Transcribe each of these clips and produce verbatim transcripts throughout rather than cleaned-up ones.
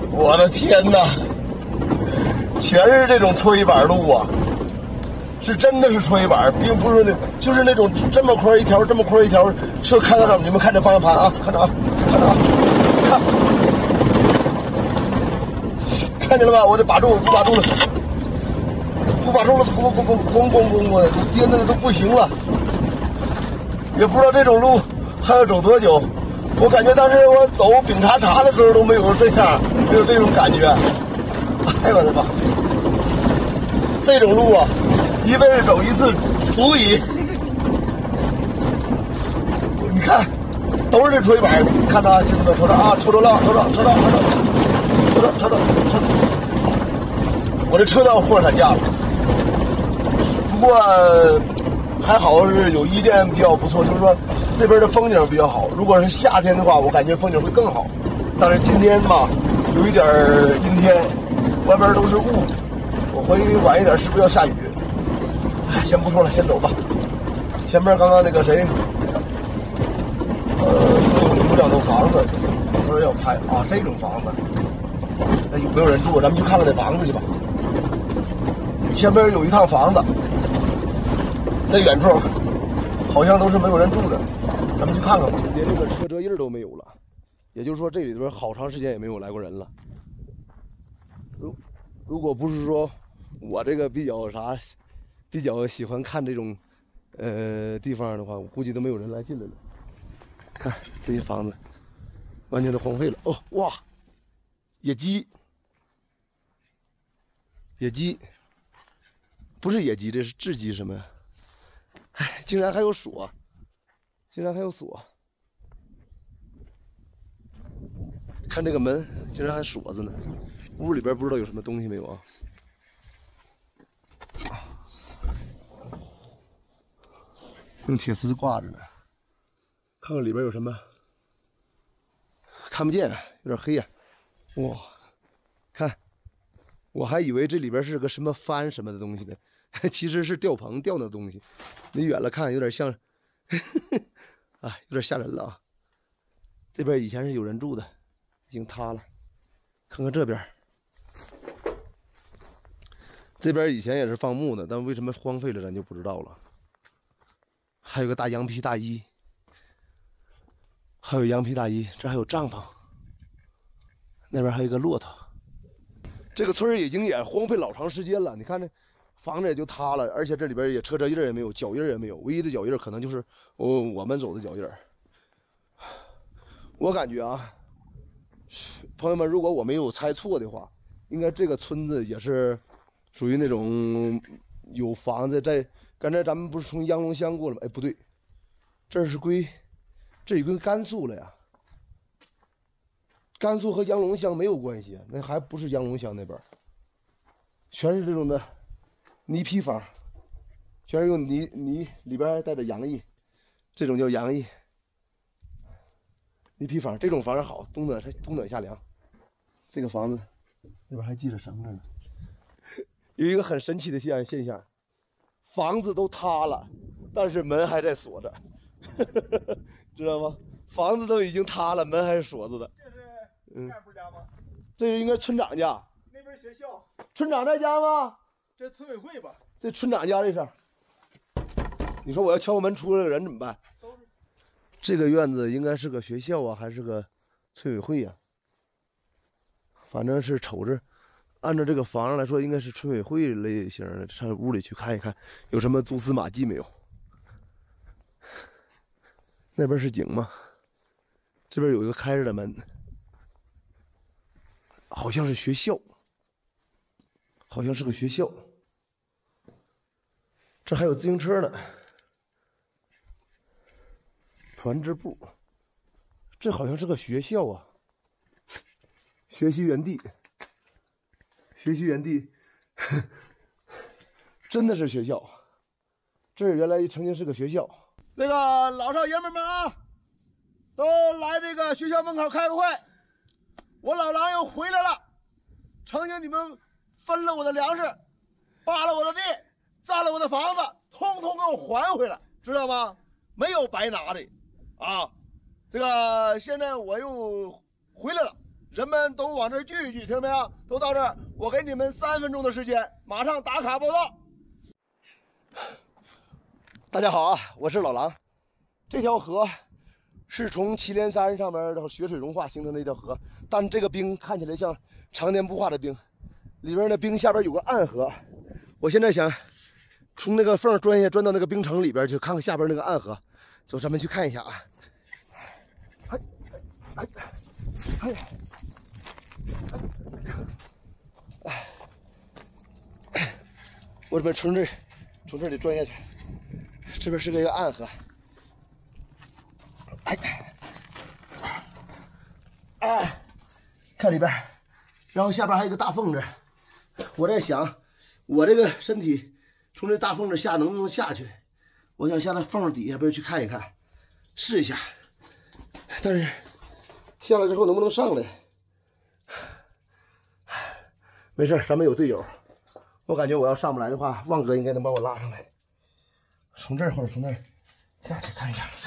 我的天哪，全是这种搓衣板路啊！是真的是搓衣板，并不是那，就是那种这么宽一条，这么宽一条，车开到上面，你们看这方向盘啊，看着啊，看着啊，看，看见了吧？我得把住，不把住了，不把住了，咣咣咣咣咣咣咣的，颠的都不行了。也不知道这种路还要走多久。我感觉当时我走丙察察的时候都没有这样，没有这种感觉。哎呦我的妈！这种路啊，一辈子走一次足以。你看，都是这搓衣板，看着啊，兄弟们，瞅着啊，瞅着了，瞅着，瞅着，瞅着，瞅着，瞅着，瞅着。我这车道货产价了，不过还好是有一点比较不错，就是说这边的风景比较好。如果是夏天的话，我感觉风景会更好。但是今天吧，有一点阴天，外边都是雾。我回去晚一点是不是要下雨？哎，先不说了，先走吧。前面刚刚那个谁，呃，说有两栋房子，说要拍啊，这种房子，那有没有人住？咱们去看看那房子去吧。前边有一套房子，在远处好像都是没有人住的，咱们去看看吧。连那个车辙印都没有了，也就是说这里边好长时间也没有来过人了。如如果不是说我这个比较啥，比较喜欢看这种呃地方的话，我估计都没有人来进来了。看这些房子，完全都荒废了。哦，哇，野鸡，野鸡，不是野鸡，这是雉鸡什么呀？哎，竟然还有锁，竟然还有锁。看这个门，竟然还锁着呢。屋里边不知道有什么东西没有啊？用铁丝挂着呢。看看里边有什么？看不见，有点黑呀、啊。哇，看，我还以为这里边是个什么帆什么的东西呢。其实是吊棚吊那东西，离远了看有点像，哎，有点吓人了啊！这边以前是有人住的，已经塌了。看看这边，这边以前也是放牧的，但为什么荒废了咱就不知道了。还有个大羊皮大衣，还有羊皮大衣，这还有帐篷，那边还有一个骆驼。这个村已经也荒废老长时间了，你看这。房子也就塌了，而且这里边也车辙印也没有，脚印也没有，唯一的脚印可能就是我我们走的脚印。我感觉啊，朋友们，如果我没有猜错的话，应该这个村子也是属于那种有房子在。刚才咱们不是从阳龙乡过了吗？哎，不对，这是归这已归甘肃了呀。甘肃和阳龙乡没有关系，那还不是阳龙乡那边，全是这种的。泥坯房，全是用泥泥，里边还带着洋溢，这种叫洋溢。泥坯房这种房子好，冬暖冬暖夏凉。这个房子那边还系着绳子呢。有一个很神奇的现现象，房子都塌了，但是门还在锁着，知道吗？房子都已经塌了，门还是锁着的。 这是干部家吗？ 嗯、这是应该村长家。 那边学校。 村长在家吗？ 这村委会吧？ 这村长家这是。你说我要敲门出来的人怎么办？这个院子应该是个学校啊，还是个村委会呀、啊？反正是瞅着，按照这个房来说，应该是村委会类型的。上屋里去看一看，有什么蛛丝马迹没有？那边是井吗？这边有一个开着的门，好像是学校，好像是个学校。这还有自行车呢，团支部，这好像是个学校啊，学习园地，学习园地，真的是学校，这原来曾经是个学校。那个老少爷们们啊，都来这个学校门口开个会，我老狼又回来了，曾经你们分了我的粮食，扒了我的地。占了我的房子，通通给我还回来，知道吗？没有白拿的，啊！这个现在我又回来了， 人们都往这儿聚一聚，听到没有？都到这儿，我给你们三分钟的时间，马上打卡报道。大家好啊，我是老狼。这条河是从祁连山上面的雪水融化形成的一条河，但这个冰看起来像常年不化的冰，里边的冰下边有个暗河。我现在想从那个缝钻下，钻到那个冰层里边去看看下边那个暗河。走，咱们去看一下啊。哎哎哎哎哎！我这边从这从这里钻下去，这边是个一个暗河。哎哎，看里边，然后下边还有一个大缝子。我在想，我这个身体从这大缝子下能不能下去？我想下在缝底下边去看一看，试一下。但是下来之后能不能上来？没事，咱们有队友。我感觉我要上不来的话，旺哥应该能把我拉上来。从这儿或者从那儿下去看一下。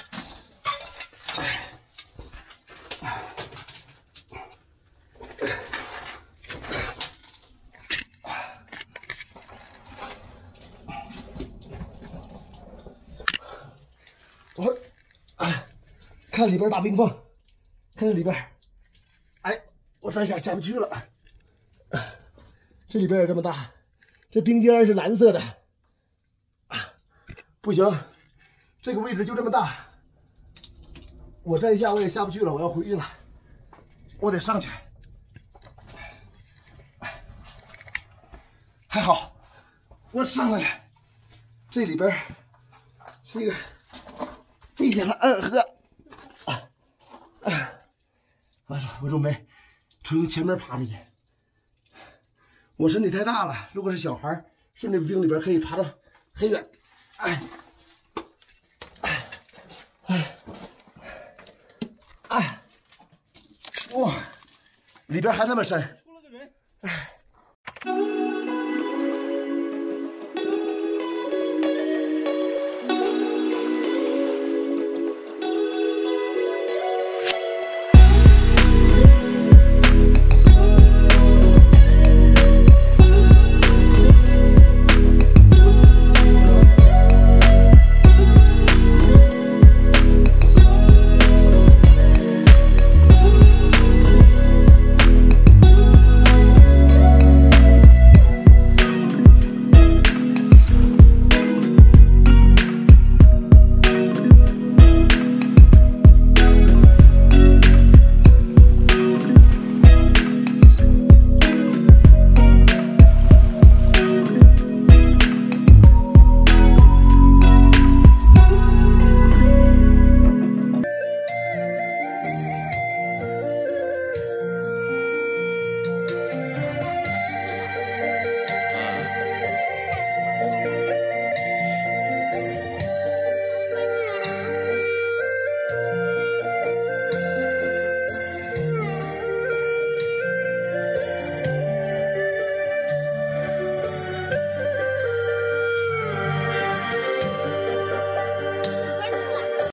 我哎，看里边大冰缝，看这里边，哎，我再下下不去了。这里边也这么大，这冰竟然是蓝色的，不行，这个位置就这么大，我再下我也下不去了，我要回去了，我得上去。还好，我上来了，这里边是一个地下的暗河，啊啊！完了，我准备从前面爬出去。我身体太大了，如果是小孩，顺着冰里边可以爬到很远。哎，哎，哎，哎，哇，里边还那么深。